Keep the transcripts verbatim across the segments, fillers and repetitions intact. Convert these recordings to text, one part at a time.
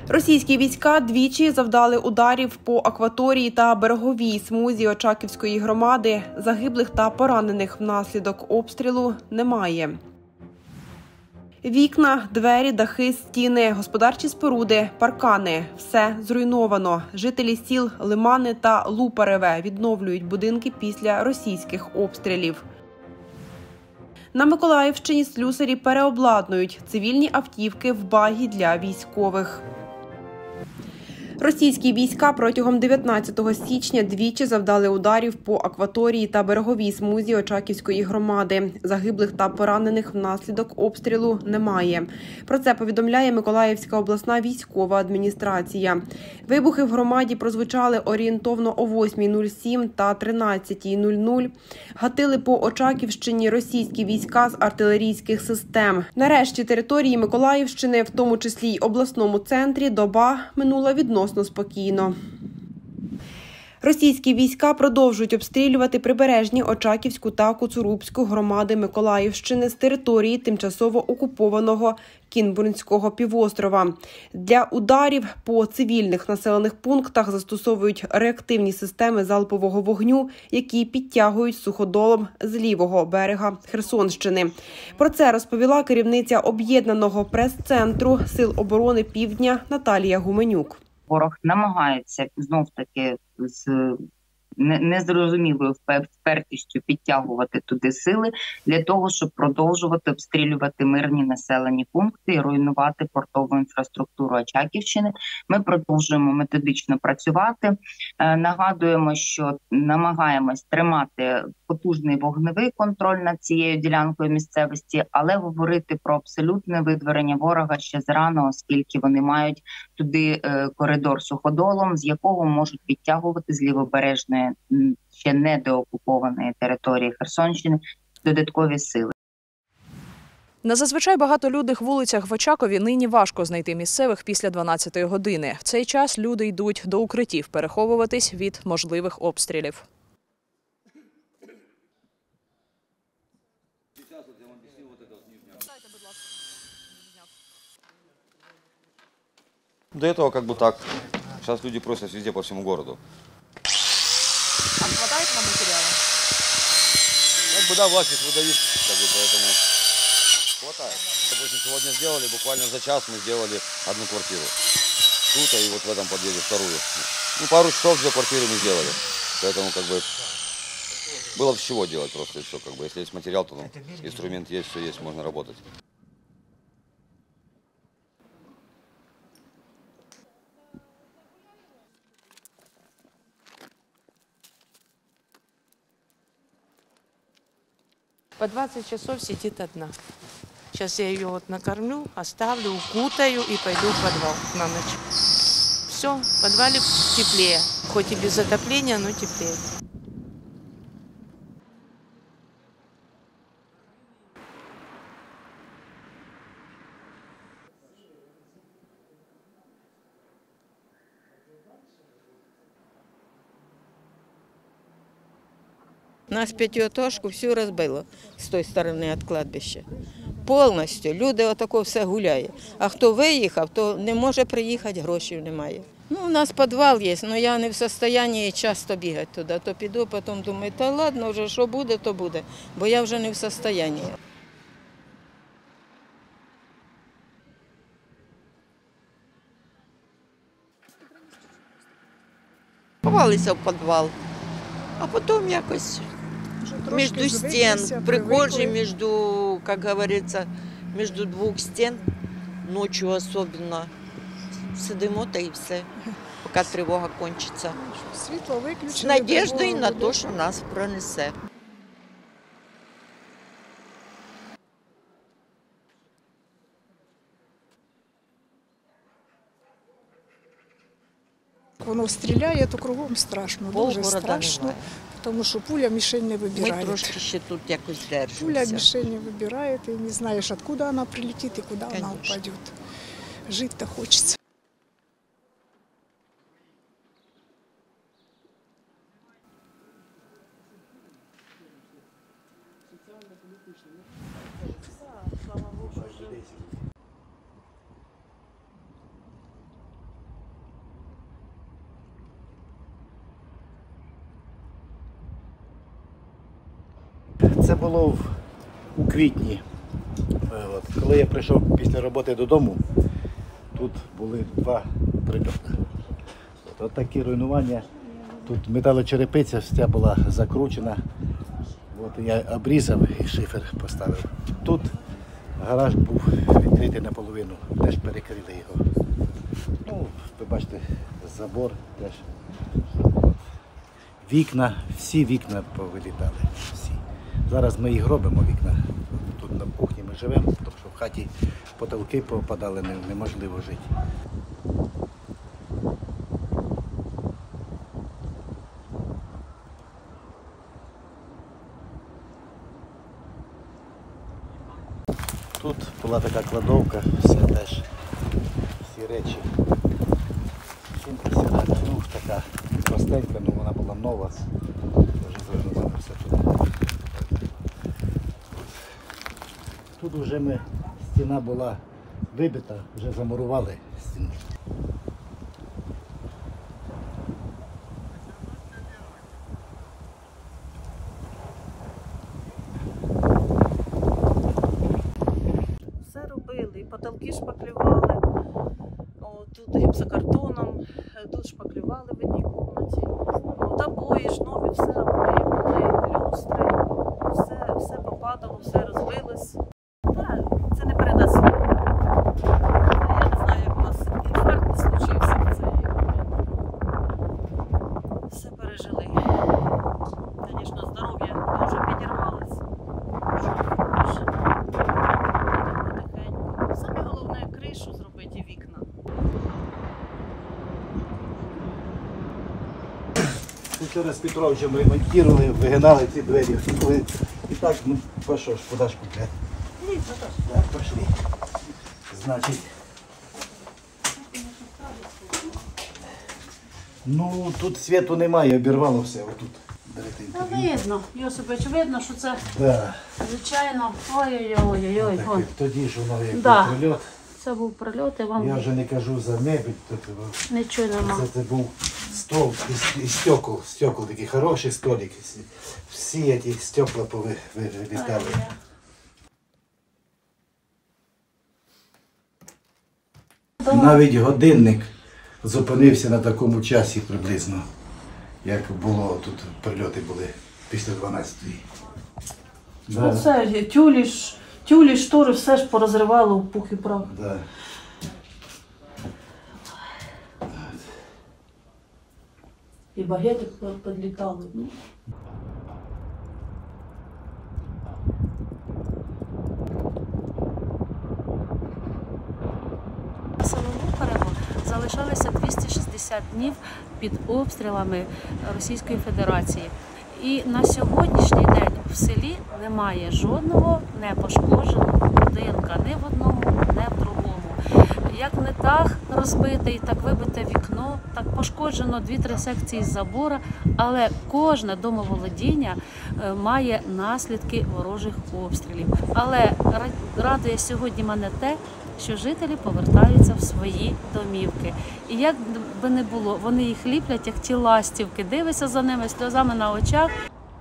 Російські війська двічі завдали ударів по акваторії та береговій смузі Очаківської громади. Загиблих та поранених внаслідок обстрілу немає. Вікна, двері, дахи, стіни, господарчі споруди, паркани – все зруйновано. Жителі сіл Лимани та Лупареве відновлюють будинки після російських обстрілів. На Миколаївщині слюсарі переобладнують цивільні автівки в багі для військових. Російські війська протягом дев'ятнадцятого січня двічі завдали ударів по акваторії та береговій смузі Очаківської громади. Загиблих та поранених внаслідок обстрілу немає. Про це повідомляє Миколаївська обласна військова адміністрація. Вибухи в громаді прозвучали орієнтовно о восьмій нуль сім та тринадцятій нуль нуль. Гатили по Очаківщині російські війська з артилерійських систем. Нарешті території Миколаївщини, в тому числі й обласному центрі, доба минула відносно спокійно. Російські війська продовжують обстрілювати прибережні Очаківську та Коцурубську громади Миколаївщини з території тимчасово окупованого Кінбурнського півострова. Для ударів по цивільних населених пунктах застосовують реактивні системи залпового вогню, які підтягують суходолом з лівого берега Херсонщини. Про це розповіла керівниця об'єднаного прес-центру Сил оборони Півдня Наталія Гуменюк. Ворог намагається знов-таки з незрозумілою впертістю підтягувати туди сили для того, щоб продовжувати обстрілювати мирні населені пункти і руйнувати портову інфраструктуру Очаківщини. Ми продовжуємо методично працювати. Нагадуємо, що намагаємось тримати потужний вогневий контроль над цією ділянкою місцевості, але говорити про абсолютне видворення ворога ще зарано, оскільки вони мають туди коридор суходолом, з якого можуть підтягувати з лівобережної, ще не деокупованої території Херсонщини додаткові сили. На зазвичай багатолюдних вулицях в Очакові нині важко знайти місцевих після дванадцятої години. В цей час люди йдуть до укриттів переховуватись від можливих обстрілів. До этого как бы так. Сейчас люди просят везде по всему городу. А хватает вам материала? Как бы да, власть выдают, как бы, поэтому хватает. Допустим, сегодня сделали, буквально за час мы сделали одну квартиру. Тут и вот в этом подъезде вторую. Ну, пару часов две квартиры мы сделали. Поэтому как бы было с чего делать просто и все. Как бы, если есть материал, то ну, инструмент есть, все есть, можно работать. По двадцать часов сидит одна. Сейчас я ее вот накормлю, оставлю, укутаю и пойду в подвал на ночь. Все, в подвале теплее. Хоть и без отопления, но теплее. Нас п'ятиэтажку всю розбило з тої сторони від кладбища. Повністю. Люди отако все гуляє. А хто виїхав, то не може приїхати, грошей немає. Ну, у нас підвал є, але я не в стані часто бігати туди. То піду, потім думаю, та ладно, вже що буде, то буде. Бо я вже не в стані. Ховалися в підвал, а потім якось между стен, прихожей, между, как говорится, между двух стен, ночью особенно, сидимо та і все, поки тривога кончиться. Світло виключили. З надіждою на те, що нас пронесе. Воно стріляє, то кругом страшно, дуже страшно, тому що пуля мішень не вибирає. Ми трошки ще тут якось держимося. Пуля мішень не вибирає, ти не знаєш, откуда вона прилетить і куди вона упаде. Жити-то хочеться. Це було в, у квітні. От. Коли я прийшов після роботи додому, тут були два прильоти. От, от такі руйнування. Тут металочерепиця вся була закручена. От я обрізав і шифер поставив. Тут гараж був відкритий наполовину, теж перекрили його. Ну, ви бачите, забор теж. Вікна, всі вікна повилітали. Всі. Зараз ми їх робимо, вікна. Тут на кухні ми живемо, тому що в хаті потолки попадали, неможливо жити. Тут була така кладовка, все теж, всі речі. Сумка сіла, ну така простенька, ну вона була нова. Вже звернула все туди. Тут вже ми, стіна була вибита, вже замурували стіну. Все робили, і потолки шпаклювали, о, тут гіпсокартоном, тут шпаклювали в одній кімнаті. От обої ж нові, все обої були, люстри, все, все попадало, все розбилось. Так, це не передасть. Я не знаю, як у нас інфаркт не случився в цей момент. Все пережили. Звісно, здоров'я дуже підірвалось. Саме головне — кришу зробити і вікна. Вчора з Петровичем ремонтували, вигинали ці двері. І так, ну, пішов, куди ж купляти? Так, пішли. Значить, ну, тут світу немає, обірвало все отут. Та видно, Йосипович, видно, що це, Да. звичайно, ой-ой-ой-ой-ой. Так, тоді ж воно як Да. був прильот. Це був прильот, і вам Я вже не кажу за мебель, тут нічого нема. це, це був стол із, із стекол, стекол такий хороший столик. Всі ці стекла повилітали. Навіть годинник зупинився на такому часі приблизно, як було тут, прильоти були після дванадцятої. Да. Оце тюлі, ж- тюлі, штори, все ж порозривало в пух і прах. Да. І багети підлітали. Ну. Село Лухарево залишалося двісті шістдесят днів під обстрілами Російської Федерації. І на сьогоднішній день в селі немає жодного непошкодженого будинка, ні в одному, ні в другому. Як не так розбитий, так вибите вікно, так пошкоджено дві-три секції забора, але кожне домоволодіння е, має наслідки ворожих обстрілів. Але радує сьогодні мене те, що жителі повертаються в свої домівки. І як би не було, вони їх ліплять, як ті ластівки, дивишся за ними сльозами на очах.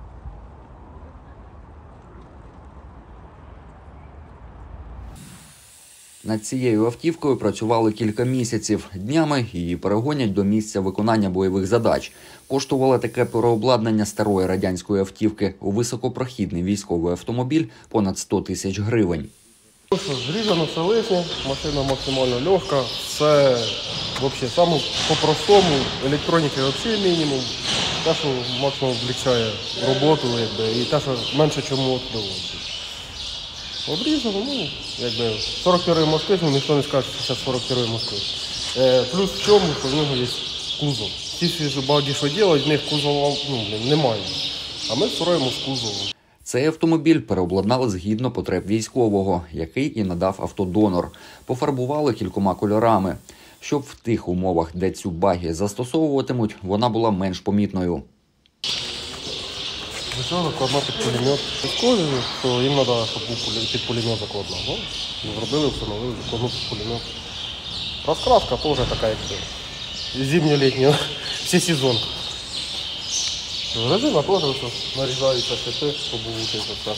Над цією автівкою працювали кілька місяців. Днями її перегонять до місця виконання бойових задач. Коштувало таке переобладнання старої радянської автівки у високопрохідний військовий автомобіль понад сто тисяч гривень. Зрізано все лишнє, машина максимально легка, все взагалі саме по-простому, електроніки взагалі мінімум, те, що максимум облегчає роботу, якби, і те, що менше чому відбувається. Обрізано, ну, якби, сорок три Москви, ну, ніхто не скаже, що це сорок три Москви. Е, плюс в чому, що в нього є кузов. Ті всі багаті, що роблять, в них кузова ну, немає, а ми строїмо з кузовом. Цей автомобіль переобладнали згідно потреб військового, який і надав автодонор. Пофарбували кількома кольорами. Щоб в тих умовах, де цю багі застосовуватимуть, вона була менш помітною. Звичайно, закладна під пулемет. Військові, що їм треба, щоб був під пулемет закладна. Ну, зробили, встановили закладну під пулемет. Розкраска теж така, як зимньо-літня, всі сезонки. Резина теж нарізається, шипи, побувки, все.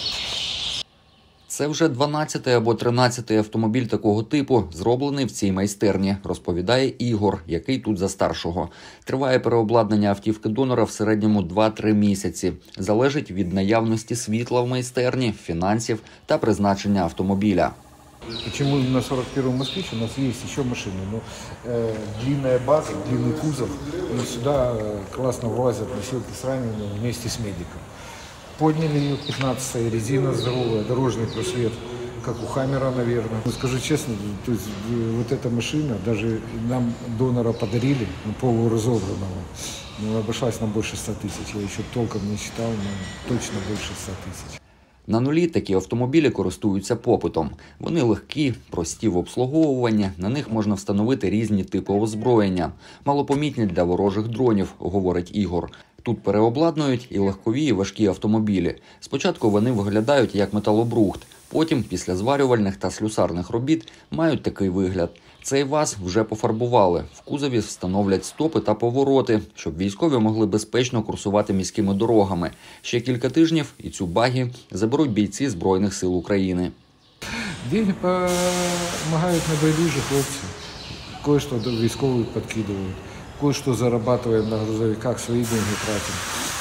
Це вже дванадцятий або тринадцятий автомобіль такого типу, зроблений в цій майстерні, розповідає Ігор, який тут за старшого. Триває переобладнання автівки донора в середньому два-три місяці. Залежить від наявності світла в майстерні, фінансів та призначення автомобіля. Почему на сорок первом «Москвич» у нас есть еще машины, но э, длинная база, длинный кузов, и сюда э, классно влазят носилки с ранеными вместе с медиком. Подняли ее, пятнадцатая, резина здоровая, дорожный просвет, как у «Хаммера», наверное. Ну, скажу честно, то есть, э, вот эта машина, даже нам донора подарили, ну, полуразобранного, но обошлась нам больше ста тысяч. Я еще толком не считал, но точно больше ста тысяч. На нулі такі автомобілі користуються попитом. Вони легкі, прості в обслуговуванні, на них можна встановити різні типи озброєння. Малопомітні для ворожих дронів, говорить Ігор. Тут переобладнують і легкові, і важкі автомобілі. Спочатку вони виглядають як металобрухт, потім, після зварювальних та слюсарних робіт, мають такий вигляд. Цей ВАЗ вже пофарбували. В кузові встановлять стопи та повороти, щоб військові могли безпечно курсувати міськими дорогами. Ще кілька тижнів і цю багі заберуть бійці Збройних сил України. Деньги допомагають небайдужі хлопці. Кое-що до військових підкидують, кое-що зарабатуємо на грузовиках, свої деньги тратимо.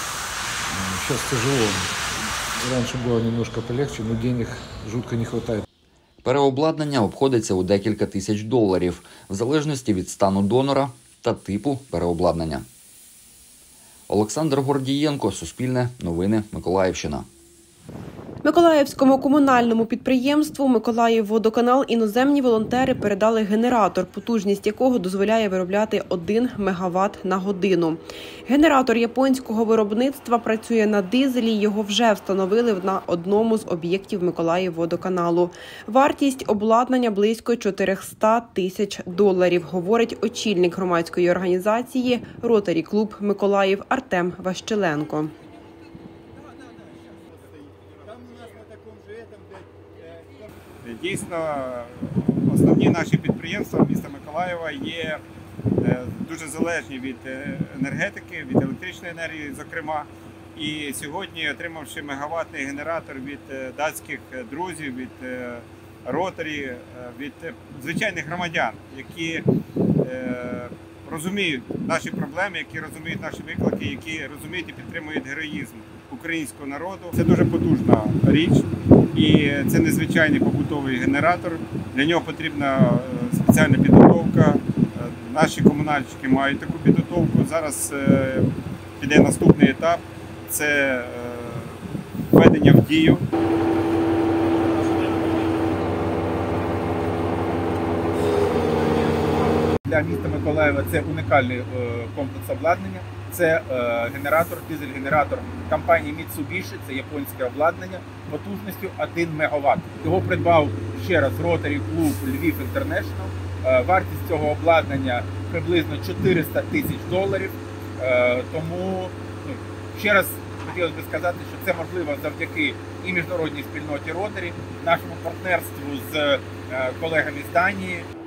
Зараз тяжело. Раніше було немножко полегче, але денег жутко не вистачає. Переобладнання обходиться у декілька тисяч доларів, в залежності від стану донора та типу переобладнання. Олександр Гордієнко, Суспільне, Новини, Миколаївщина. Миколаївському комунальному підприємству «Миколаївводоканал» іноземні волонтери передали генератор, потужність якого дозволяє виробляти один мегаватт на годину. Генератор японського виробництва працює на дизелі, його вже встановили на одному з об'єктів «Миколаївводоканалу». Вартість обладнання близько чотириста тисяч доларів, говорить очільник громадської організації «Ротарі Клуб Миколаїв» Артем Ващеленко. Дійсно, основні наші підприємства міста Миколаєва є дуже залежні від енергетики, від електричної енергії, зокрема. І сьогодні, отримавши мегаваттний генератор від датських друзів, від Ротарі, від звичайних громадян, які розуміють наші проблеми, які розуміють наші виклики, які розуміють і підтримують героїзм українського народу. Це дуже потужна річ. І це незвичайний побутовий генератор. Для нього потрібна спеціальна підготовка. Наші комунальщики мають таку підготовку. Зараз піде наступний етап – це введення в дію. Для міста Миколаєва це унікальний комплекс обладнання. Це генератор, дизель-генератор компанії Mitsubishi, це японське обладнання, потужністю один мегаватт. Його придбав ще раз Rotary Club Львів International. Вартість цього обладнання приблизно чотириста тисяч доларів. Тому ну, ще раз хотілося б сказати, що це можливо завдяки і міжнародній спільноті Rotary, нашому партнерству з колегами з Данії.